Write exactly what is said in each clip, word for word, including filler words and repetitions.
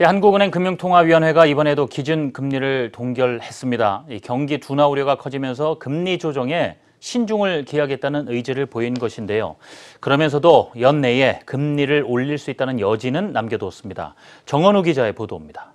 한국은행 금융통화위원회가 이번에도 기준금리를 동결했습니다. 경기 둔화 우려가 커지면서 금리 조정에 신중을 기하겠다는 의지를 보인 것인데요. 그러면서도 연내에 금리를 올릴 수 있다는 여지는 남겨두었습니다. 정원우 기자의 보도입니다.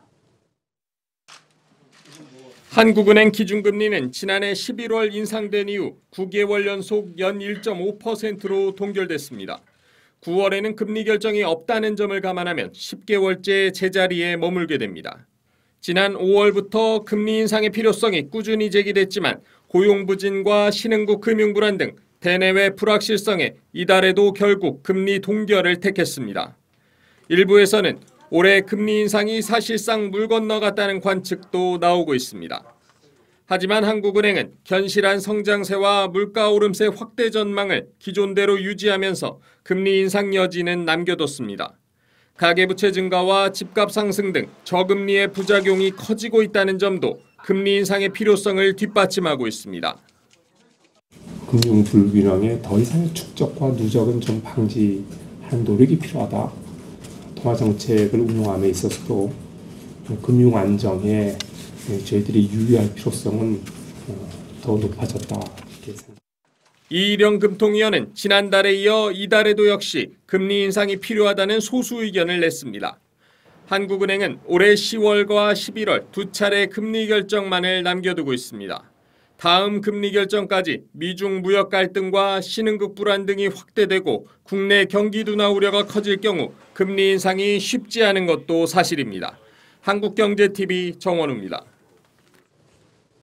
한국은행 기준금리는 지난해 십일월 인상된 이후 구 개월 연속 연 일 점 오 퍼센트로 동결됐습니다. 구월에는 금리 결정이 없다는 점을 감안하면 십 개월째 제자리에 머물게 됩니다. 지난 오월부터 금리 인상의 필요성이 꾸준히 제기됐지만 고용 부진과 신흥국 금융 불안 등 대내외 불확실성에 이달에도 결국 금리 동결을 택했습니다. 일부에서는 올해 금리 인상이 사실상 물 건너갔다는 관측도 나오고 있습니다. 하지만 한국은행은 견실한 성장세와 물가 오름세 확대 전망을 기존대로 유지하면서 금리 인상 여지는 남겨뒀습니다. 가계부채 증가와 집값 상승 등 저금리의 부작용이 커지고 있다는 점도 금리 인상의 필요성을 뒷받침하고 있습니다. 금융 불균형의 더 이상의 축적과 누적은 좀 방지하는 노력이 필요하다. 통화정책을 운용함에 있어서도 금융 안정에 저희들이 유의할 필요성은 더 높아졌다. 이일영 금통위원은 지난달에 이어 이달에도 역시 금리 인상이 필요하다는 소수 의견을 냈습니다. 한국은행은 올해 시월과 십일월 두 차례 금리 결정만을 남겨두고 있습니다. 다음 금리 결정까지 미중 무역 갈등과 신흥국 불안 등이 확대되고 국내 경기 둔화 우려가 커질 경우 금리 인상이 쉽지 않은 것도 사실입니다. 한국경제티비 정원우입니다.